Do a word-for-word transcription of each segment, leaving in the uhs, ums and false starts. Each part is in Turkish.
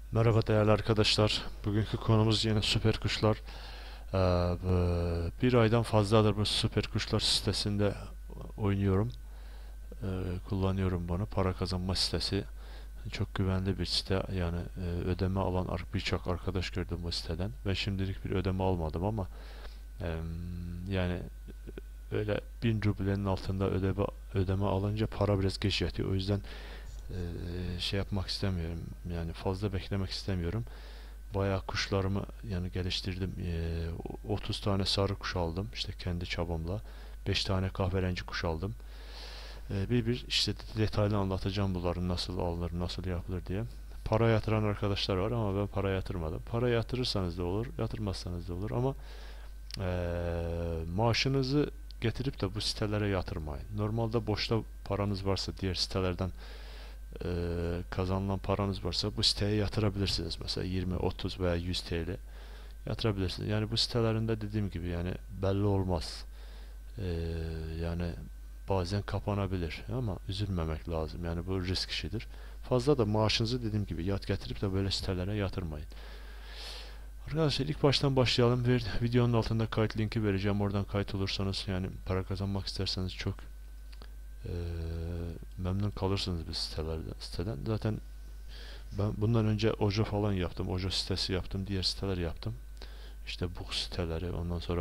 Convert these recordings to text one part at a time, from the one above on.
Merhaba değerli arkadaşlar. Bugünkü konumuz yine süper kuşlar. Ee, bir aydan fazladır bu süper kuşlar sitesinde oynuyorum. Ee, kullanıyorum bunu. Para kazanma sitesi. Çok güvenli bir site. Yani e, ödeme alan birçok arkadaş gördüm bu siteden. Ben şimdilik bir ödeme almadım ama e, yani öyle bin rublenin altında ödeme, ödeme alınca para biraz geç yatıyor. O yüzden e, şey yapmak istemiyorum. Yani fazla beklemek istemiyorum. Bayağı kuşlarımı yani geliştirdim. Ee, otuz tane sarı kuş aldım işte kendi çabamla. beş tane kahverengi kuş aldım. Ee, bir bir işte detaylı anlatacağım bunların nasıl alınır, nasıl yapılır diye. Para yatıran arkadaşlar var ama ben para yatırmadım. Para yatırırsanız da olur, yatırmazsanız da olur ama ee, maaşınızı getirip de bu sitelere yatırmayın. Normalde boşta paranız varsa diğer sitelerden e, kazanılan paranız varsa bu siteye yatırabilirsiniz. Mesela yirmi, otuz veya yüz T L yatırabilirsiniz. Yani bu sitelerinde dediğim gibi yani belli olmaz. Ee, yani bazen kapanabilir ama üzülmemek lazım. Yani bu risk işidir. Fazla da maaşınızı dediğim gibi yat getirip de böyle sitelere yatırmayın. Arkadaşlar ilk baştan başlayalım. Bir videonun altında kayıt linki vereceğim. Oradan kayıt olursanız yani para kazanmak isterseniz çok e, memnun kalırsınız bu sitelerden, siteden. Zaten ben bundan önce Ojo falan yaptım. Ojo sitesi yaptım. Diğer siteler yaptım. İşte bu siteleri ondan sonra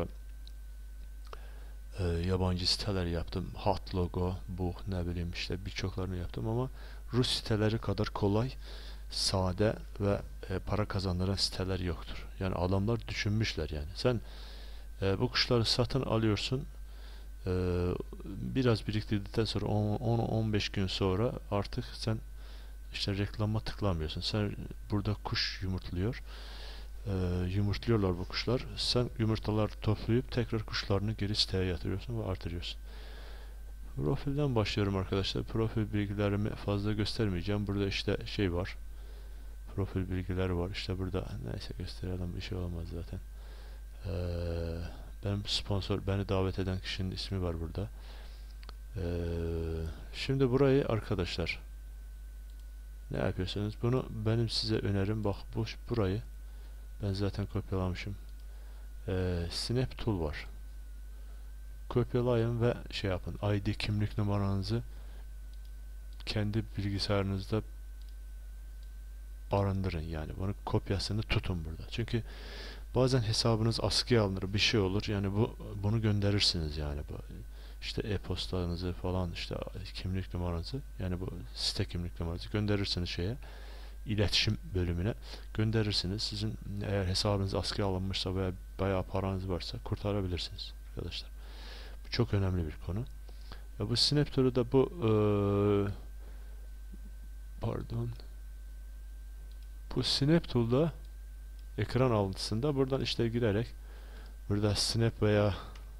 e, yabancı siteler yaptım. Hot logo, bu ne bileyim işte birçoklarını yaptım ama Rus siteleri kadar kolay, sade ve e, para kazandıran siteler yoktur. Yani adamlar düşünmüşler yani. Sen e, bu kuşları satın alıyorsun. E, biraz biriktirdikten sonra on on beş gün sonra artık sen işte reklama tıklamıyorsun. Sen burada kuş yumurtluyor. E, yumurtluyorlar bu kuşlar. Sen yumurtalar toplayıp tekrar kuşlarını geri siteye yatırıyorsun ve artırıyorsun. Profilden başlıyorum arkadaşlar. Profil bilgilerimi fazla göstermeyeceğim. Burada işte şey var. Profil bilgileri var. İşte burada neyse gösterelim, bir şey olmaz zaten. Ee, benim sponsor, beni davet eden kişinin ismi var burada. Ee, şimdi burayı arkadaşlar ne yapıyorsunuz? Bunu benim size önerim. Bak bu burayı ben zaten kopyalamışım. Ee, Snap Tool var. Kopyalayın ve şey yapın. I D kimlik numaranızı kendi bilgisayarınızda barındırın yani. Bunun kopyasını tutun burada. Çünkü bazen hesabınız askıya alınır, bir şey olur. Yani bu bunu gönderirsiniz yani. Bu işte e-postanızı falan işte kimlik numaranızı yani bu site kimlik numaranızı gönderirsiniz şeye iletişim bölümüne gönderirsiniz. Sizin eğer hesabınız askıya alınmışsa veya bayağı paranız varsa kurtarabilirsiniz arkadaşlar. Bu çok önemli bir konu. Ve bu Snaptool'u da bu ee, pardon bu Snaptool'da ekran alıntısında buradan işte girerek burada Snap veya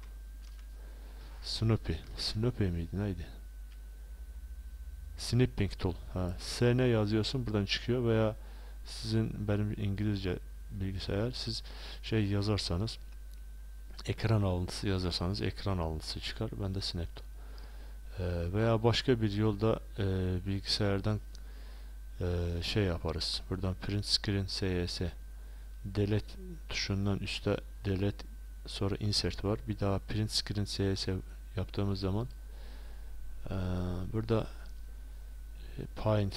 Snoopy Snoopy miydi neydi? Snipping Tool. Ha, S N yazıyorsun buradan çıkıyor veya sizin benim İngilizce bilgisayar siz şey yazarsanız ekran alıntısı yazarsanız ekran alıntısı çıkar. Ben de Snap Tool. Ee, veya başka bir yolda e, bilgisayardan e, şey yaparız. Buradan print screen S Y S delete tuşundan üstte delete sonra insert var. Bir daha print screen S Y S yaptığımız zaman e, burada Paint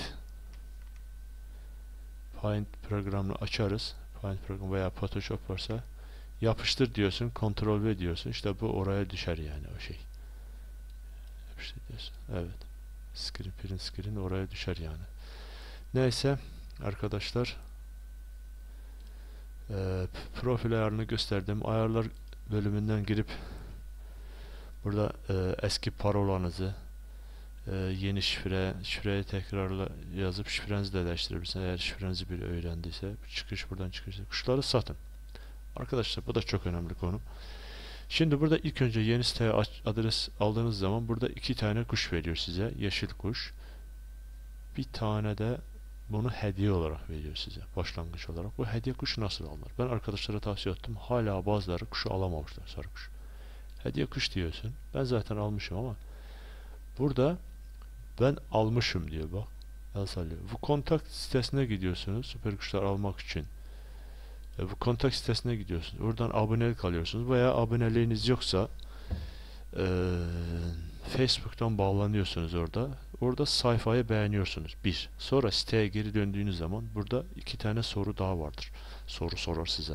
Paint programını açarız. Paint programı veya Photoshop varsa yapıştır diyorsun. Ctrl V diyorsun. İşte bu oraya düşer yani o şey. Yapıştır diyorsun. Evet. Screen, print screen oraya düşer yani. Neyse arkadaşlar e, profil ayarını gösterdim. Ayarlar bölümünden girip burada e, eski parolanızı e, yeni şifre, şifreyi tekrarla yazıp şifrenizi de değiştirebilirsiniz. Eğer şifrenizi biri öğrendiyse çıkış buradan çıkış. Kuşları satın. Arkadaşlar bu da çok önemli konu. Şimdi burada ilk önce yeni siteye adres aldığınız zaman burada iki tane kuş veriyor size. Yeşil kuş. Bir tane de bunu hediye olarak veriyor size. Başlangıç olarak. Bu hediye kuşu nasıl alınır? Ben arkadaşlara tavsiye ettim. Hala bazıları kuşu alamamışlar. Sarı kuş. Hediye kuş diyorsun. Ben zaten almışım ama burada ben almışım diyor bak. El sallıyor. Bu kontak sitesine gidiyorsunuz süper kuşlar almak için. E, bu kontak sitesine gidiyorsunuz. Oradan abonelik alıyorsunuz veya aboneliğiniz yoksa e, Facebook'tan bağlanıyorsunuz orada. Orada sayfayı beğeniyorsunuz. Bir. Sonra siteye geri döndüğünüz zaman burada iki tane soru daha vardır. Soru sorar size.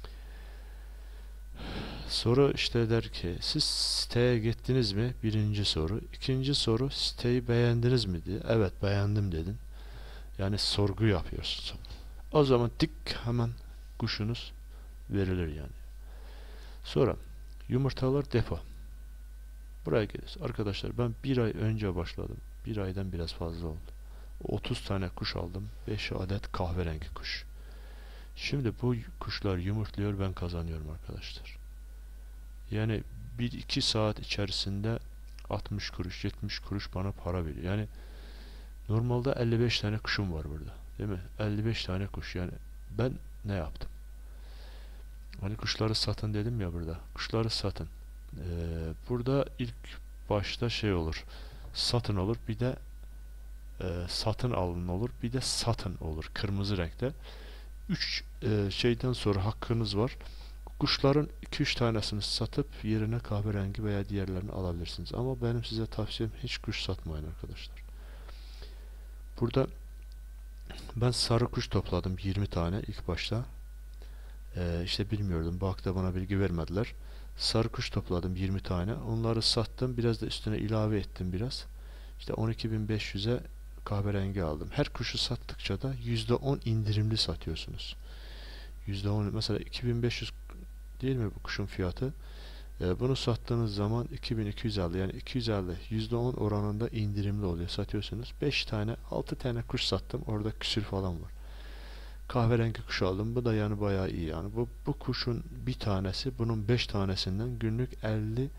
Soru işte der ki siz siteye gittiniz mi? Birinci soru. İkinci soru siteyi beğendiniz mi diye. Evet beğendim dedin. Yani sorgu yapıyorsun. O zaman tık hemen kuşunuz verilir yani. Sonra yumurtalar depo. Buraya geliyoruz. Arkadaşlar ben bir ay önce başladım. Bir aydan biraz fazla oldu. otuz tane kuş aldım. beş adet kahverengi kuş. Şimdi bu kuşlar yumurtluyor, ben kazanıyorum arkadaşlar. Yani bir iki saat içerisinde altmış kuruş yetmiş kuruş bana para veriyor. Yani normalde elli beş tane kuşum var burada. Değil mi? elli beş tane kuş yani. Ben ne yaptım? Hani kuşları satın dedim ya burada. Kuşları satın. Ee, burada ilk başta şey olur. Satın olur. Bir de e, satın alın olur. Bir de satın olur. Kırmızı renkte. Üç e, şeyden sonra hakkınız var. Kuşların iki üç tanesini satıp yerine kahverengi veya diğerlerini alabilirsiniz. Ama benim size tavsiyem hiç kuş satmayın arkadaşlar. Burada ben sarı kuş topladım yirmi tane ilk başta. Ee, işte bilmiyordum. Bakta bana bilgi vermediler. Sarı kuş topladım yirmi tane. Onları sattım. Biraz da üstüne ilave ettim biraz. İşte on iki bin beş yüze kahverengi aldım. Her kuşu sattıkça da yüzde on indirimli satıyorsunuz. yüzde on mesela iki bin beş yüz değil mi bu kuşun fiyatı? Ee, bunu sattığınız zaman iki bin iki yüz elli yani iki yüz elli yüzde on oranında indirimli oluyor. Satıyorsunuz. beş tane altı tane kuş sattım. Orada küsür falan var. Kahverengi kuş aldım. Bu da yani bayağı iyi yani. Bu, bu kuşun bir tanesi bunun beş tanesinden günlük elli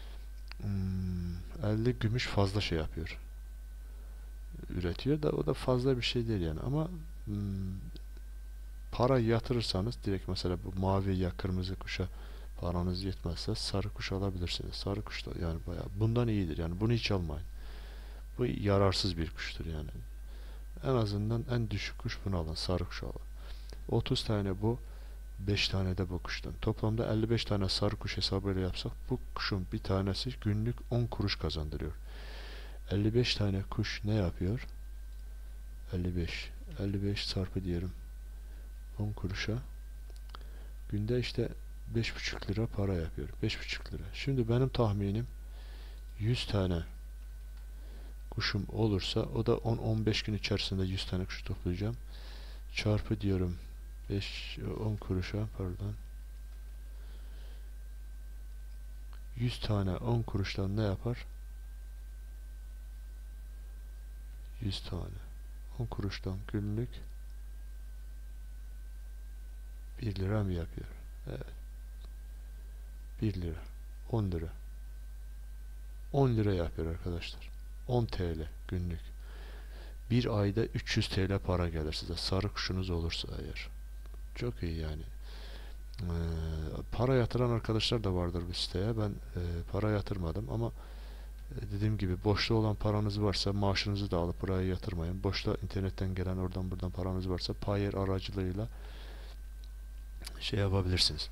hmm, elli gümüş fazla şey yapıyor. Üretiyor da o da fazla bir şey değil yani ama hmm, para yatırırsanız direkt mesela bu mavi ya kırmızı kuşa paranız yetmezse sarı kuş alabilirsiniz. Sarı kuş da yani bayağı bundan iyidir yani bunu hiç almayın. Bu yararsız bir kuştur yani. En azından en düşük kuş bunu alın. Sarı kuş alın. otuz tane bu, beş tane de bu kuştan. Toplamda elli beş tane sarı kuş hesabıyla yapsak bu kuşun bir tanesi günlük on kuruş kazandırıyor. elli beş tane kuş ne yapıyor? elli beş. elli beş çarpı diyelim on kuruşa. Günde işte beş buçuk lira para yapıyor. beş buçuk lira. Şimdi benim tahminim yüz tane kuşum olursa o da on on beş gün içerisinde yüz tane kuş toplayacağım. Çarpı diyorum beş on kuruşa pardon. yüz tane on kuruştan ne yapar? yüz tane. on kuruştan günlük bir lira mı yapıyor? Evet. bir lira. on lira. on lira yapıyor arkadaşlar. on T L günlük. Bir ayda üç yüz T L para gelir size. Sarı kuşunuz olursa eğer. Çok iyi yani. Ee, para yatıran arkadaşlar da vardır bu siteye. Ben e, para yatırmadım ama e, dediğim gibi boşta olan paranız varsa maaşınızı da alıp buraya yatırmayın. Boşta internetten gelen oradan buradan paranız varsa Payer aracılığıyla şey yapabilirsiniz.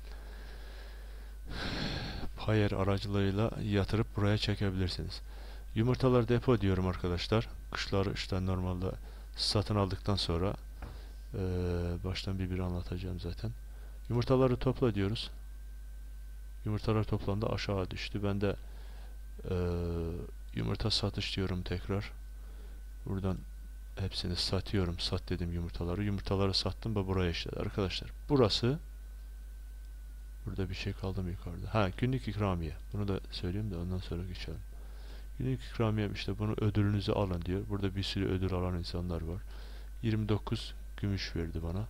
Payer aracılığıyla yatırıp buraya çekebilirsiniz. Yumurtalar depo diyorum arkadaşlar. Kuşları işte normalde satın aldıktan sonra e, baştan bir bir anlatacağım zaten. Yumurtaları topla diyoruz. Yumurtalar toplamda aşağı düştü. Ben de e, yumurta satış diyorum tekrar. Buradan hepsini satıyorum. Sat dedim yumurtaları. Yumurtaları sattım ve buraya işledi. Arkadaşlar burası burada bir şey kaldı mı yukarıda? Ha günlük ikramiye. Bunu da söyleyeyim de ondan sonra geçelim. Günlük ikramiye işte bunu ödülünüzü alın diyor. Burada bir sürü ödül alan insanlar var. yirmi dokuz gümüş verdi bana.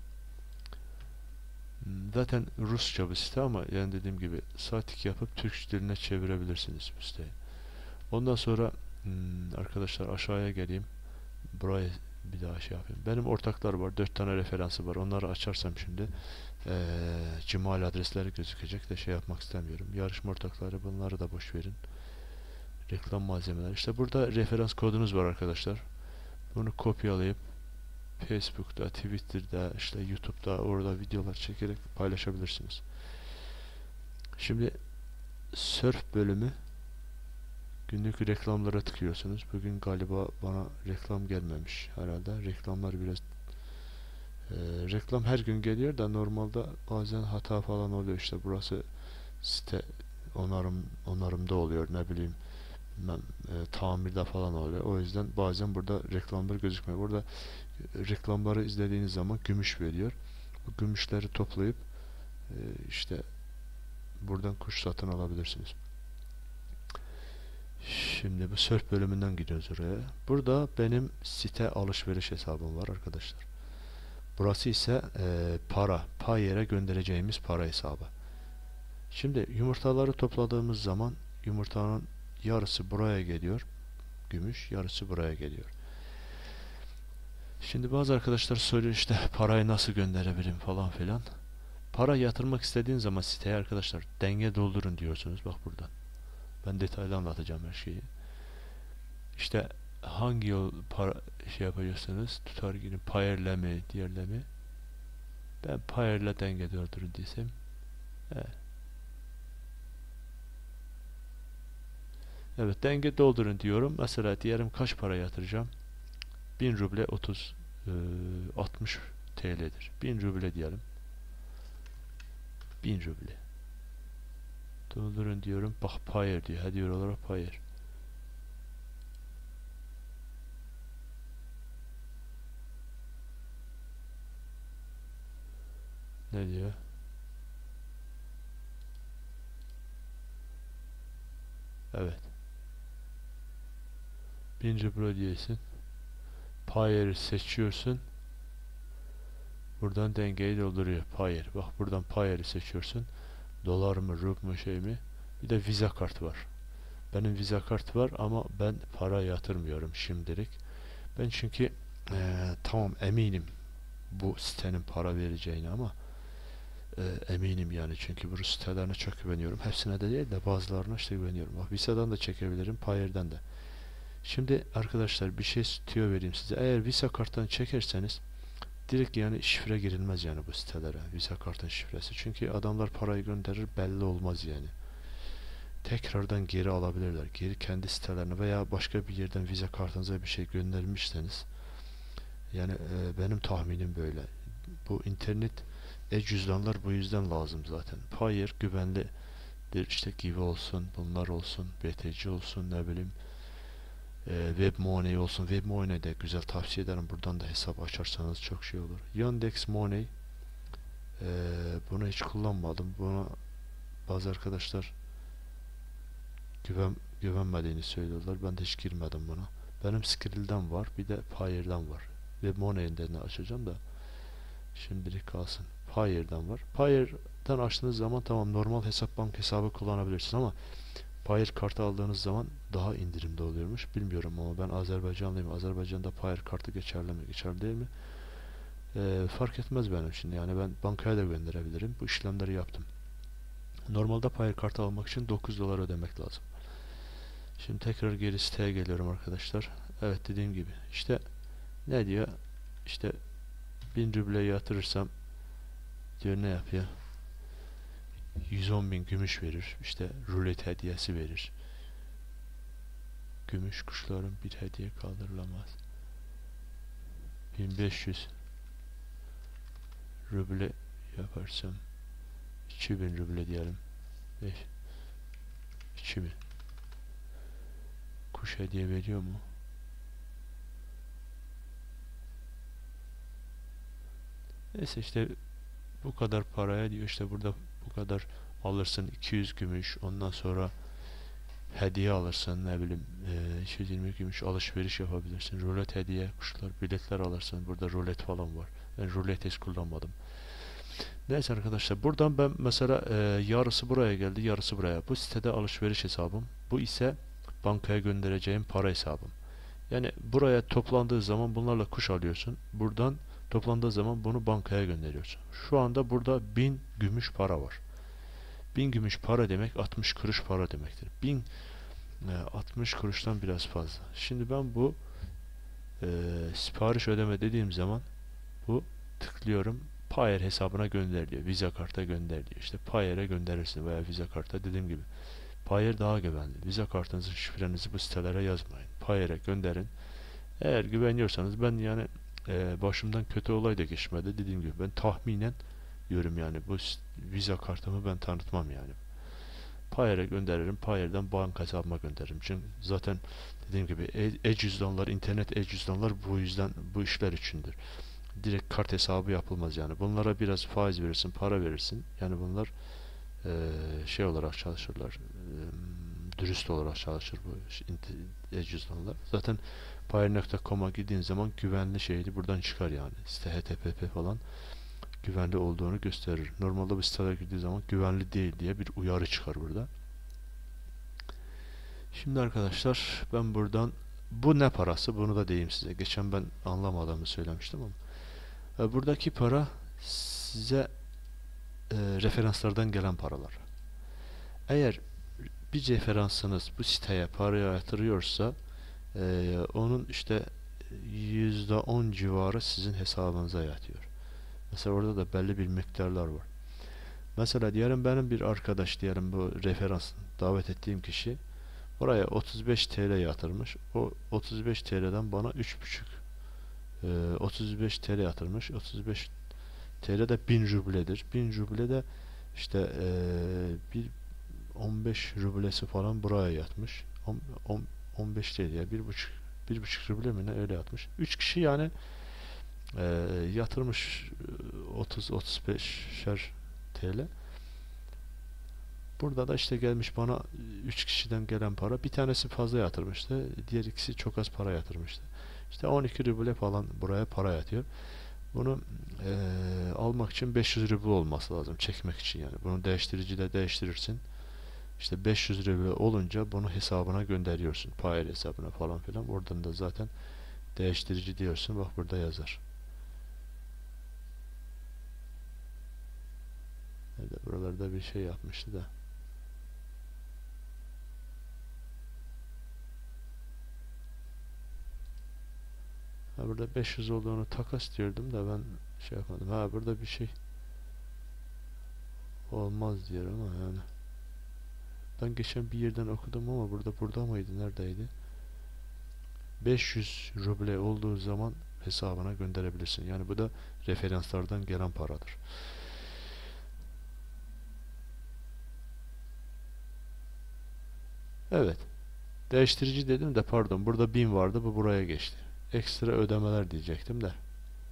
Zaten Rusça bir site ama yani dediğim gibi saatlik yapıp Türk diline çevirebilirsiniz bu siteyi. Ondan sonra hmm, arkadaşlar aşağıya geleyim. Burayı bir daha şey yapayım. Benim ortaklar var. Dört tane referansı var. Onları açarsam şimdi ee, Gmail adresleri gözükecek de şey yapmak istemiyorum. Yarışma ortakları bunları da boş verin. Reklam malzemeleri. İşte burada referans kodunuz var arkadaşlar. Bunu kopyalayıp Facebook'ta, Twitter'da, işte YouTube'da, orada videolar çekerek paylaşabilirsiniz. Şimdi surf bölümü, günlük reklamlara tıklıyorsunuz. Bugün galiba bana reklam gelmemiş herhalde. Reklamlar biraz e, reklam her gün geliyor da normalde bazen hata falan oluyor. İşte burası site onarım onarımda oluyor, ne bileyim ben, e, tamirde falan oluyor. O yüzden bazen burada reklamlar gözükmüyor. Burada e, reklamları izlediğiniz zaman gümüş veriyor. Bu gümüşleri toplayıp e, işte buradan kuş satın alabilirsiniz. Şimdi bu surf bölümünden gidiyoruz oraya. Burada benim site alışveriş hesabım var arkadaşlar. Burası ise e, para, Payeer'e göndereceğimiz para hesabı. Şimdi yumurtaları topladığımız zaman yumurtanın yarısı buraya geliyor, gümüş, yarısı buraya geliyor. Şimdi bazı arkadaşlar soruyor, işte parayı nasıl gönderebilirim falan filan. Para yatırmak istediğiniz zaman siteye arkadaşlar denge doldurun diyorsunuz. Bak buradan. Ben detaylı anlatacağım her şeyi. İşte hangi yol para şey yapacaksınız? Tutar girin. Payeer'le mi, diğerle mi? Ben Payeer'le denge doldurun desem. Evet. Evet, denge doldurun diyorum. Mesela diyelim kaç para yatıracağım? bin ruble otuz e, altmış T L'dir. bin ruble diyelim. bin ruble. Doldurun diyorum. Bak Payeer diyor. Hadi olarak Payeer. Ne diyor? Evet. bin ruble diyorsun. Payeer'i seçiyorsun. Buradan dengeyi dolduruyor Payeer. Bak buradan Payeer'i seçiyorsun. Dolar mı, rup mu, şey mi? Bir de Visa kart var. Benim Visa kart var ama ben para yatırmıyorum şimdilik. Ben çünkü ee, tamam eminim bu sitenin para vereceğini ama e, eminim yani, çünkü bu sitelerine çok güveniyorum. Hepsine de değil de bazılarına işte güveniyorum. Bak Visa'dan da çekebilirim, Payeer'den de. Şimdi arkadaşlar bir şey tüyo vereyim size. Eğer Visa karttan çekerseniz direkt yani şifre girilmez yani bu sitelere. Visa kartın şifresi. Çünkü adamlar parayı gönderir, belli olmaz yani. Tekrardan geri alabilirler. Geri kendi sitelerine veya başka bir yerden Visa kartınıza bir şey göndermişseniz, yani e, benim tahminim böyle. Bu internet e-cüzdanlar bu yüzden lazım zaten. Payeer güvenlidir. İşte Gibi olsun, bunlar olsun, B T C olsun, ne bileyim e, WebMoney olsun. WebMoney de güzel, tavsiye ederim. Buradan da hesap açarsanız çok şey olur. Yandex Money, e, bunu hiç kullanmadım. Buna bazı arkadaşlar güven, güvenmediğini söylüyorlar. Ben de hiç girmedim buna. Benim Skrill'den var, bir de Payeer'den var. WebMoney'in de açacağım da şimdilik kalsın. Payeer'den var. Payeer'den açtığınız zaman tamam, normal hesap, bank hesabı kullanabilirsiniz ama Payeer kartı aldığınız zaman daha indirimde oluyormuş. Bilmiyorum ama ben Azerbaycanlıyım. Azerbaycan'da Payeer kartı geçerli mi, geçerli değil mi? Ee, fark etmez benim için. Yani ben bankaya da gönderebilirim. Bu işlemleri yaptım. Normalde Payeer kartı almak için dokuz dolar ödemek lazım. Şimdi tekrar geri siteye geliyorum arkadaşlar. Evet, dediğim gibi. İşte ne diyor? İşte bin ruble yatırırsam diyor ne yapıyor? yüz on bin gümüş verir. İşte rulet hediyesi verir. Gümüş kuşların bir hediye kaldırılamaz. bin beş yüz ruble yaparsam iki bin ruble diyelim. iki bin. Kuş hediye veriyor mu? Neyse işte bu kadar paraya diyor, işte burada bu kadar alırsın, iki yüz gümüş, ondan sonra hediye alırsın, ne bileyim e, iki yüz yirmi gümüş alışveriş yapabilirsin. Rulet hediye, kuşlar, biletler alırsın. Burada rulet falan var. Ben rulet hiç kullanmadım. Neyse arkadaşlar, buradan ben mesela e, yarısı buraya geldi, yarısı buraya. Bu sitede alışveriş hesabım. Bu ise bankaya göndereceğim para hesabım. Yani buraya toplandığı zaman bunlarla kuş alıyorsun. Buradan toplandığı zaman bunu bankaya gönderiyorsun. Şu anda burada bin gümüş para var. bin gümüş para demek altmış kuruş para demektir. bin e, altmış kuruştan biraz fazla. Şimdi ben bu e, sipariş ödeme dediğim zaman bu tıklıyorum. Payer hesabına gönderiliyor. Visa karta gönderiliyor. İşte Payer'e gönderirsin veya Visa karta dediğim gibi. Payer daha güvenli. Visa kartınızın şifrenizi bu sitelere yazmayın. Payer'e gönderin. Eğer güveniyorsanız, ben yani e, başımdan kötü olay da geçmedi. Dediğim gibi ben tahminen diyorum yani bu Visa kartımı ben tanıtmam yani. Payer'e gönderirim. Payer'den banka hesabıma gönderirim. Çünkü zaten dediğim gibi e- e-cüzdanlar, internet e-cüzdanlar bu yüzden bu işler içindir. Direkt kart hesabı yapılmaz yani. Bunlara biraz faiz verirsin, para verirsin. Yani bunlar eee, şey olarak çalışırlar. Eee, dürüst olarak çalışır bu e-cüzdanlar. Zaten payer nokta com'a gittiğin zaman güvenli şeydi buradan çıkar yani. Site H T T P falan güvenli olduğunu gösterir. Normalde bu sitelere girdiği zaman güvenli değil diye bir uyarı çıkar burada. Şimdi arkadaşlar ben buradan, bu ne parası? Bunu da diyeyim size. Geçen ben anlamadığımı söylemiştim ama e, buradaki para size e, referanslardan gelen paralar. Eğer bir referansınız bu siteye paraya yatırıyorsa e, onun işte yüzde on civarı sizin hesabınıza yatıyor. Mesela orada da belli bir miktarlar var. Mesela diyelim benim bir arkadaş, diyelim bu referans davet ettiğim kişi oraya otuz beş T L yatırmış. O otuz beş T L'den bana üç buçuk e, otuz beş T L yatırmış. otuz beş T L de bin rubledir. bin ruble de işte e, bir on beş rublesi falan buraya yatmış. on beş T L ya bir buçuk bir buçuk ruble mi ne öyle yatmış. üç kişi yani e, yatırmış otuz otuz beşer T L. Burada da işte gelmiş bana üç kişiden gelen para. Bir tanesi fazla yatırmıştı. Diğer ikisi çok az para yatırmıştı. İşte on iki ruble falan buraya para yatıyor. Bunu e, almak için beş yüz ruble olması lazım. Çekmek için yani. Bunu değiştiriciyle değiştirirsin. İşte beş yüz ruble olunca bunu hesabına gönderiyorsun. Payer hesabına falan filan. Oradan da zaten değiştirici diyorsun. Bak burada yazar. Nerede? Buralarda bir şey yapmıştı da. Ha, burada beş yüz olduğunu takas diyordum da ben şey yapmadım. Ha, burada bir şey olmaz diyor ama yani. Ben geçen bir yerden okudum ama burada burada mıydı? Neredeydi? beş yüz ruble olduğu zaman hesabına gönderebilirsin. Yani bu da referanslardan gelen paradır. Evet. Değiştirici dedim de pardon. Burada bin vardı. Bu buraya geçti. Ekstra ödemeler diyecektim de.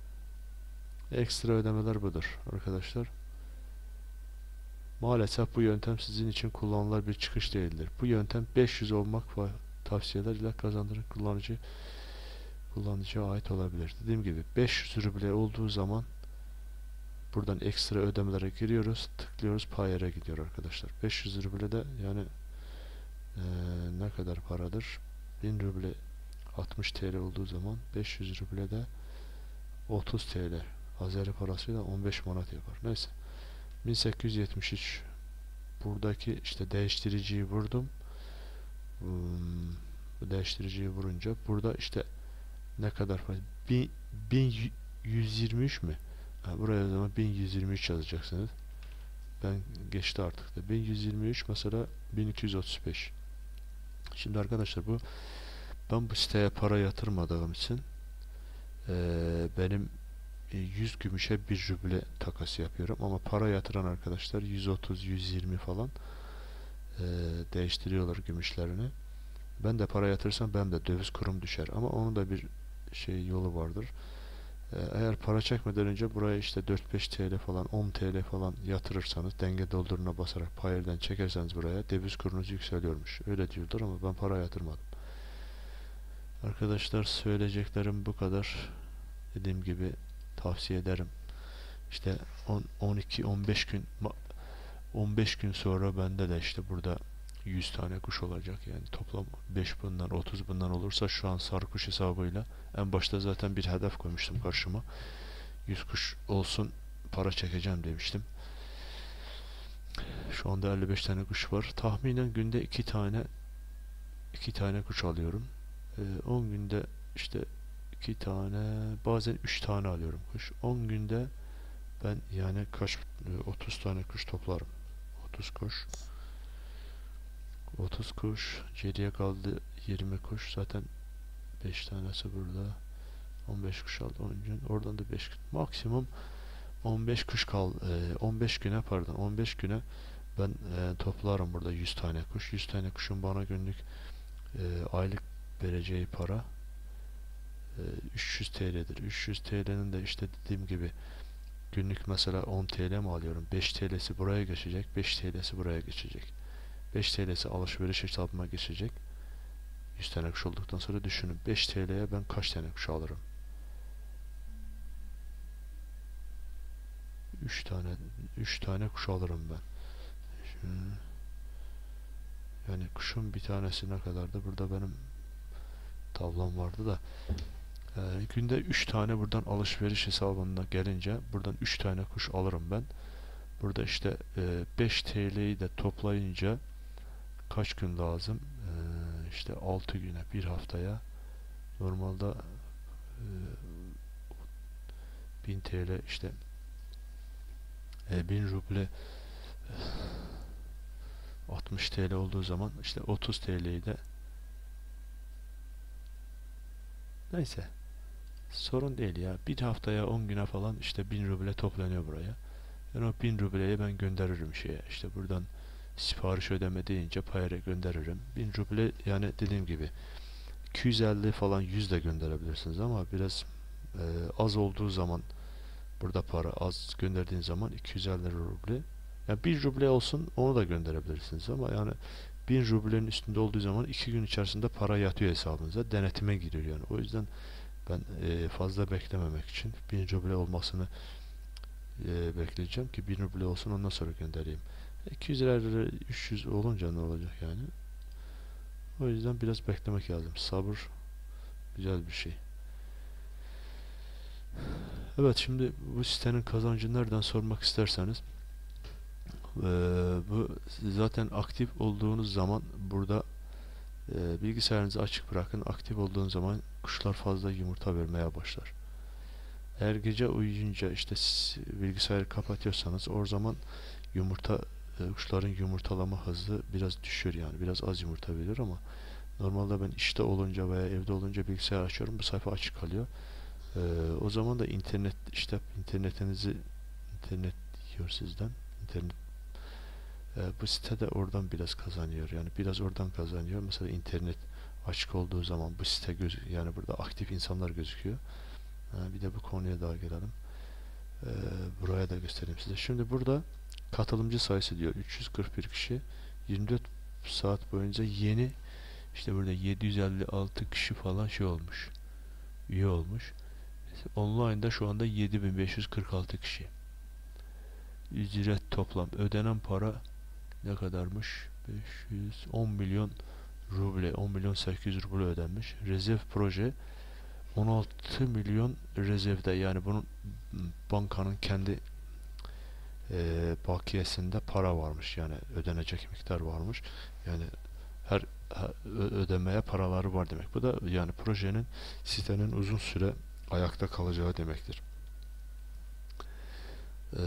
Ekstra ödemeler budur arkadaşlar. Maalesef bu yöntem sizin için kullanılır bir çıkış değildir. Bu yöntem beş yüz olmak ve tavsiyeler ile kazandırır kullanıcı kullanıcıya ait olabilir. Dediğim gibi beş yüz ruble olduğu zaman buradan ekstra ödemelere giriyoruz. Tıklıyoruz. Payer'e gidiyor arkadaşlar. beş yüz ruble de yani ee, ne kadar paradır? bin ruble altmış T L olduğu zaman beş yüz ruble de otuz T L. Azeri parasıyla on beş manat yapar. Neyse. bin sekiz yüz yetmiş üç buradaki işte değiştiriciyi vurdum. Hmm, bu değiştiriciyi vurunca burada işte ne kadar para? bin yüz yirmi üç mü? Ha, buraya o zaman bin yüz yirmi üç yazacaksınız. Ben geçti artık da. bin yüz yirmi üç mesela bin iki yüz otuz beş. Şimdi arkadaşlar bu ben bu siteye para yatırmadığım için eee, benim yüz gümüşe bir ruble takası yapıyorum ama para yatıran arkadaşlar yüz otuz yüz yirmi falan eee, değiştiriyorlar gümüşlerini. Ben de para yatırsam ben de döviz kurum düşer ama onun da bir şey yolu vardır. Eee, eğer para çekmeden önce buraya işte dört beş T L falan on T L falan yatırırsanız denge dolduruna basarak payerden çekerseniz buraya döviz kurunuz yükseliyormuş. Öyle diyorlar ama ben para yatırmadım. Arkadaşlar söyleyeceklerim bu kadar. Dediğim gibi tavsiye ederim. İşte on, on iki on beş gün on beş gün sonra bende de işte burada yüz tane kuş olacak. Yani toplam beş bundan otuz bundan olursa şu an sarı kuş hesabıyla en başta zaten bir hedef koymuştum karşıma. yüz kuş olsun para çekeceğim demiştim. Şu anda elli beş tane kuş var. Tahminen günde iki tane iki tane kuş alıyorum. Ee, on günde işte iki tane, bazen üç tane alıyorum kuş. on günde ben yani kaç, otuz tane kuş toplarım. otuz kuş. otuz kuş. Geriye kaldı yirmi kuş. Zaten beş tanesi burada. on beş kuş aldı on gün. Oradan da beş gün. Maksimum on beş kuş kal, on beş güne pardon on beş güne ben e, toplarım burada yüz tane kuş. yüz tane kuşun bana günlük e, aylık vereceği para e, üç yüz T L'dir. üç yüz T L'nin de işte dediğim gibi günlük mesela on T L mi alıyorum? beş T L'si buraya geçecek. beş T L'si buraya geçecek. beş T L'si alışveriş hesabıma geçecek. yüz tane kuş olduktan sonra düşünün. beş T L'ye ben kaç tane kuş alırım? üç tane üç tane kuş alırım ben. Şimdi, yani kuşun bir tanesi ne kadardı? Burada benim tavlam vardı da e, günde üç tane buradan alışveriş hesabına gelince buradan üç tane kuş alırım ben. Burada işte e, beş T L'yi de toplayınca kaç gün lazım? E, işte altı güne, bir haftaya normalde e, bin T L işte e, bin ruble altmış T L olduğu zaman işte otuz T L'yi de neyse sorun değil ya. Bir haftaya on güne falan işte bin ruble toplanıyor buraya. Yani o bin rubleyi ben gönderirim şeye. İşte buradan sipariş ödeme deyince Payer'e gönderirim. bin ruble yani dediğim gibi iki yüz elli falan yüz de gönderebilirsiniz ama biraz e, az olduğu zaman burada para az gönderdiğin zaman iki yüz elli ruble. Yani bir ruble olsun onu da gönderebilirsiniz ama yani bin rublenin üstünde olduğu zaman iki gün içerisinde para yatıyor hesabınıza. Denetime giriyor yani. O yüzden ben e, fazla beklememek için bin ruble olmasını e, bekleyeceğim ki bin ruble olsun ondan sonra göndereyim. iki yüz lira üç yüz olunca ne olacak yani? O yüzden biraz beklemek lazım. Sabır güzel bir şey. Evet, şimdi bu sitenin kazancı nereden sormak isterseniz e, bu zaten aktif olduğunuz zaman burada e, bilgisayarınızı açık bırakın. Aktif olduğunuz zaman kuşlar fazla yumurta vermeye başlar. Eğer gece uyuyunca işte bilgisayarı kapatıyorsanız o zaman yumurta e, kuşların yumurtalama hızı biraz düşür yani biraz az yumurta verir ama normalde ben işte olunca veya evde olunca bilgisayar açıyorum bu sayfa açık kalıyor. E, o zaman da internet işte internetinizi internet yiyor sizden internet e, bu site de oradan biraz kazanıyor yani biraz oradan kazanıyor mesela internet açık olduğu zaman bu site göz yani burada aktif insanlar gözüküyor. Ha, bir de bu konuya daha gelelim. Ee, buraya da göstereyim size. Şimdi burada katılımcı sayısı diyor üç yüz kırk bir kişi yirmi dört saat boyunca yeni işte burada yedi yüz elli altı kişi falan şey olmuş. Üye olmuş. Online'da şu anda yedi bin beş yüz kırk altı kişi. Ücret toplam ödenen para ne kadarmış? beş yüz on milyon ruble, on milyon sekiz yüz ruble ödenmiş. Rezerv proje on altı milyon rezervde yani bunun bankanın kendi e, bakiyesinde para varmış yani ödenecek miktar varmış yani her, her ödemeye paraları var demek. Bu da yani projenin sitenin uzun süre ayakta kalacağı demektir. Ee,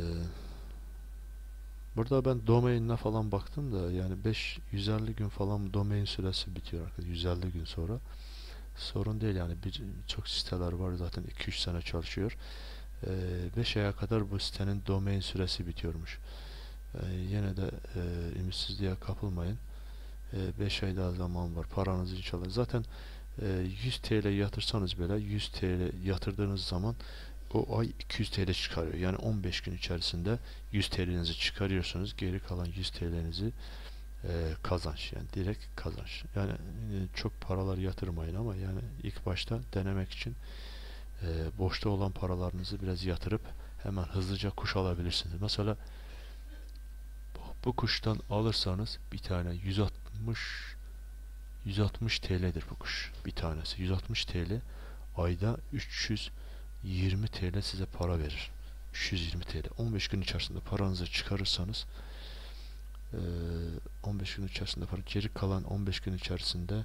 burada ben domainine falan baktım da yani beş yüz elli gün falan domain süresi bitiyor arkadaşlar. yüz elli gün sonra. Sorun değil yani bir çok siteler var zaten iki üç sene çalışıyor. beş aya kadar bu sitenin domain süresi bitiyormuş. Ee, yine de e, ümitsizliğe kapılmayın. beş ay daha zaman var. Paranızı inşallah. Zaten e, yüz T L yatırsanız bile yüz T L yatırdığınız zaman o ay iki yüz T L çıkarıyor. Yani on beş gün içerisinde yüz T L'nizi çıkarıyorsunuz. Geri kalan yüz T L'nizi e, kazanç yani direkt kazanç. Yani e, çok paralar yatırmayın ama yani ilk başta denemek için e, boşta olan paralarınızı biraz yatırıp hemen hızlıca kuş alabilirsiniz. Mesela bu, bu kuştan alırsanız bir tane yüz altmış yüz altmış T L'dir bu kuş bir tanesi. yüz altmış T L ayda üç yüz yirmi T L size para verir. üç yüz yirmi T L. on beş gün içerisinde paranızı çıkarırsanız on beş gün içerisinde para geri kalan on beş gün içerisinde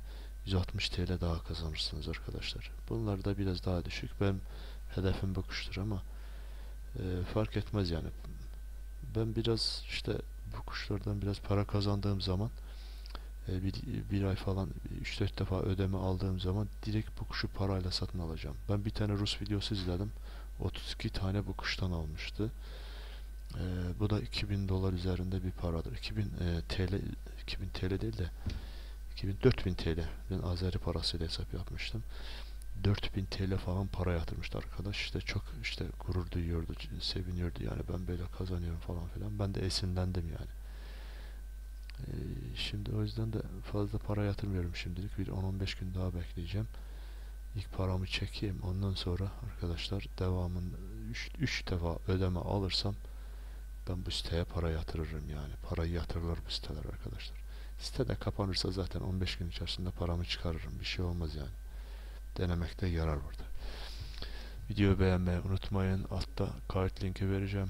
yüz altmış T L daha kazanırsınız arkadaşlar. Bunlar da biraz daha düşük. Benim hedefim bu kuştur ama e, fark etmez yani. Ben biraz işte bu kuşlardan biraz para kazandığım zaman e, bir, bir ay falan üç dört defa ödeme aldığım zaman direkt bu kuşu parayla satın alacağım. Ben bir tane Rus videosu izledim. otuz iki tane bu kuştan almıştı. E, bu da iki bin dolar üzerinde bir paradır. iki bin e, T L, iki bin T L değil de iki bin, dört bin T L. Ben Azeri parasıyla hesap yapmıştım. dört bin T L falan para yatırmıştı arkadaş. İşte çok işte gurur duyuyordu, seviniyordu yani ben böyle kazanıyorum falan filan. Ben de esinlendim yani. Ee, şimdi o yüzden de fazla para yatırmıyorum şimdilik. Bir on on beş gün daha bekleyeceğim. İlk paramı çekeyim. Ondan sonra arkadaşlar devamın üç defa ödeme alırsam ben bu siteye para yatırırım yani. Parayı yatırılır bu siteler arkadaşlar. Site de kapanırsa zaten on beş gün içerisinde paramı çıkarırım. Bir şey olmaz yani. Denemekte yarar burada. Videoyu beğenmeyi unutmayın. Altta kayıt linki vereceğim.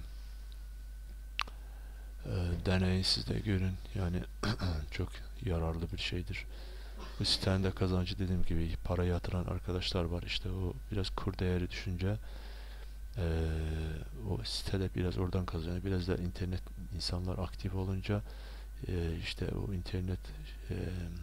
Ee, deneyin, siz de görün. Yani çok yararlı bir şeydir. Bu sitenin de kazancı dediğim gibi para yatıran arkadaşlar var. İşte o biraz kur değeri düşünce ee, o sitede biraz oradan kazanıyor. Biraz da internet insanlar aktif olunca e, işte o internet e,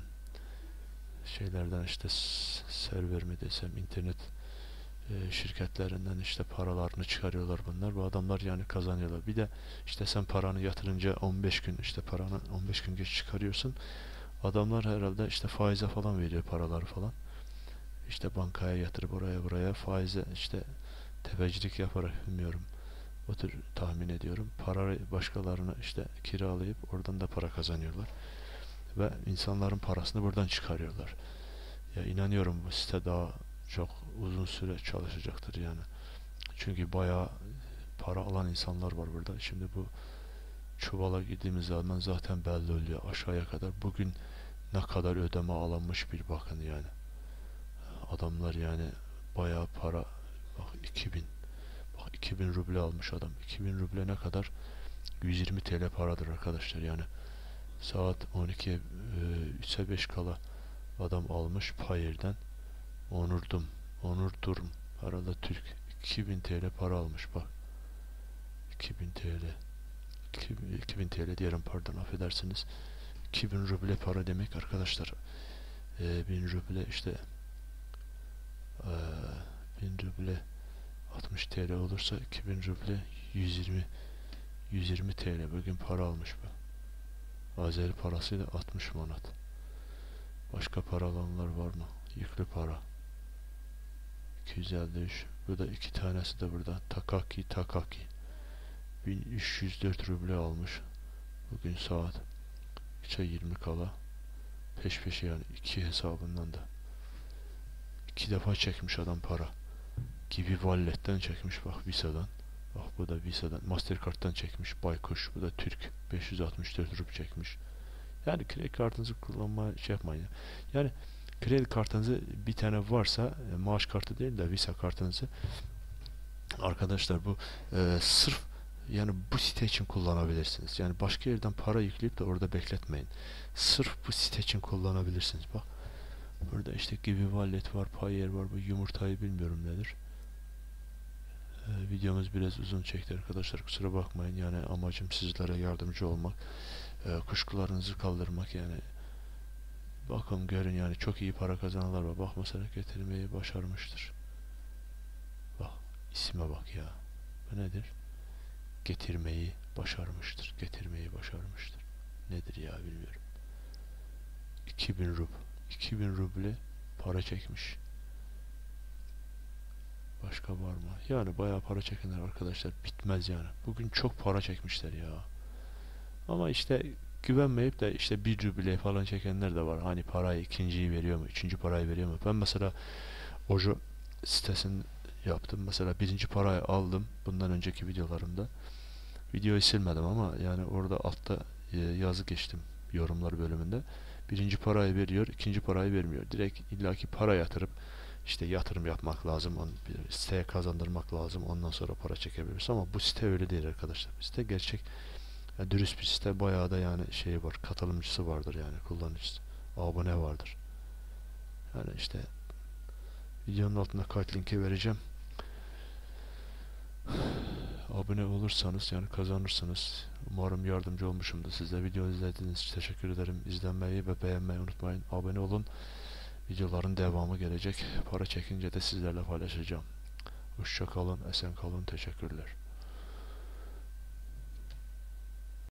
şeylerden işte server mi desem internet e, şirketlerinden işte paralarını çıkarıyorlar bunlar. Bu adamlar yani kazanıyorlar. Bir de işte sen paranı yatırınca on beş gün işte paranı on beş gün geç çıkarıyorsun. Adamlar herhalde işte faize falan veriyor paraları falan. İşte bankaya yatırıp oraya buraya faize işte tefecilik yaparak bilmiyorum. O tür tahmin ediyorum. Parayı başkalarına işte kiralayıp oradan da para kazanıyorlar. Ve insanların parasını buradan çıkarıyorlar. Ya inanıyorum bu site daha çok uzun süre çalışacaktır yani. Çünkü bayağı para alan insanlar var burada. Şimdi bu çuvala girdiğimiz zaman zaten belli oluyor aşağıya kadar. Bugün ne kadar ödeme alınmış bir bakın yani. Adamlar yani bayağı para, bak iki bin, bak iki bin ruble almış adam. iki bin ruble ne kadar? yüz yirmi T L paradır arkadaşlar yani. Saat on ikiye üçe beş kala adam almış Payer'den. Onurdum. Onur Durum. Herhalde Türk. iki bin T L para almış bak. iki bin T L. iki bin T L diyelim, pardon, affedersiniz. iki bin ruble para demek arkadaşlar. Ee, bin ruble işte ee, bin ruble altmış T L olursa iki bin ruble yüz yirmi yüz yirmi T L bugün para almış bu. Azeri parasıyla altmış manat. Başka para alanlar var mı? Yüklü para. iki yüz elli üç. Bu da iki tanesi de burada. Takaki Takaki. bin üç yüz dört ruble almış. Bugün saat üçe yirmi kala. Peş peşe yani iki hesabından da. iki defa çekmiş adam para. Gibi Wallet'ten çekmiş bak, Visa'dan. Bak bu da Visa'dan. Mastercard'dan çekmiş. Baykuş. Bu da Türk. beş yüz altmış dört ruble çekmiş. Yani kredi kartınızı kullanmaya şey yapmayın. Yani kredi kartınızı bir tane varsa e, maaş kartı değil de Visa kartınızı arkadaşlar bu e, sırf yani bu site için kullanabilirsiniz. Yani başka yerden para yükleyip de orada bekletmeyin. Sırf bu site için kullanabilirsiniz. Bak burada işte Gibi Wallet var, Payer var. Bu yumurtayı bilmiyorum nedir. E, videomuz biraz uzun çekti arkadaşlar. Kusura bakmayın. Yani amacım sizlere yardımcı olmak. E, kuşkularınızı kaldırmak yani. Bakın görün yani çok iyi para kazananlar var. Bak mesela getirmeyi başarmıştır. Bak isme bak ya. Bu nedir? Getirmeyi başarmıştır. Getirmeyi başarmıştır. Nedir ya bilmiyorum. iki bin rub. iki bin ruble para çekmiş. Başka var mı? Yani bayağı para çekenler arkadaşlar bitmez yani. Bugün çok para çekmişler ya. Ama işte güvenmeyip de işte bir ruble falan çekenler de var. Hani parayı ikinciyi veriyor mu? Üçüncü parayı veriyor mu? Ben mesela Ojo sitesini yaptım. Mesela birinci parayı aldım. Bundan önceki videolarımda. Videoyu silmedim ama yani orada altta e, yazı geçtim yorumlar bölümünde. Birinci parayı veriyor, ikinci parayı vermiyor. Direkt illaki para yatırıp işte yatırım yapmak lazım, onu bir siteye kazandırmak lazım. Ondan sonra para çekebiliriz ama bu site öyle değil arkadaşlar. Bu site gerçek, yani dürüst bir site. Bayağı da yani şey var, katılımcısı vardır yani, kullanıcısı. Abone vardır. Yani işte videonun altına kayıt linki vereceğim. Abone olursanız yani kazanırsınız. Umarım yardımcı olmuşumdur size. Video izlediğiniz için teşekkür ederim. İzlenmeyi ve beğenmeyi unutmayın. Abone olun. Videoların devamı gelecek. Para çekince de sizlerle paylaşacağım. Hoşça kalın, esen kalın. Teşekkürler.